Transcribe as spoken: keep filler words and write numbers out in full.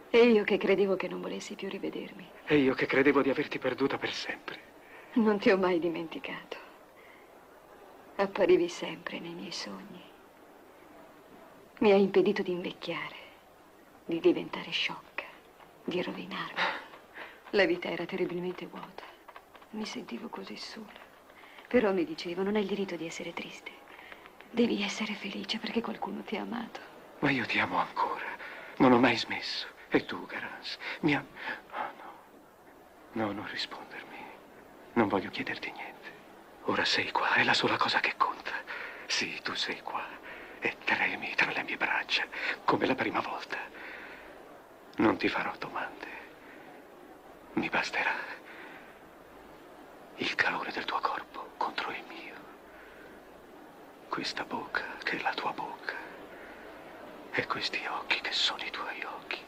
E io che credevo che non volessi più rivedermi. E io che credevo di averti perduta per sempre. Non ti ho mai dimenticato. Apparivi sempre nei miei sogni. Mi hai impedito di invecchiare, di diventare sciocca, di rovinarmi. La vita era terribilmente vuota. Mi sentivo così sola. Però mi dicevo, non hai il diritto di essere triste. Devi essere felice perché qualcuno ti ha amato. Ma io ti amo ancora. Non ho mai smesso. E tu, Garance, mi ami... Oh, no. No, non rispondermi. Non voglio chiederti niente. Ora sei qua, è la sola cosa che conta. Sì, tu sei qua. E tremi tra le mie braccia, come la prima volta. Non ti farò domande. Mi basterà il calore del tuo corpo contro il mio. Questa bocca che è la tua bocca. E questi occhi che sono i tuoi occhi.